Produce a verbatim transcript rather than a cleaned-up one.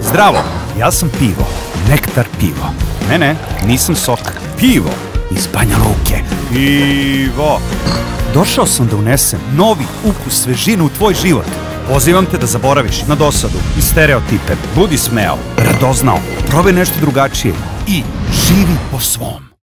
Zdravo, ja sam Pivo, Nektar pivo. Ne, ne, nisam sok, pivo iz Banja Luke. Pivo. Došao sam da unesem novi ukus svežinu u tvoj život. Pozivam te da zaboraviš na dosadu i stereotipe. Budi smeo, radoznao, probaj nešto drugačije i živi po svom.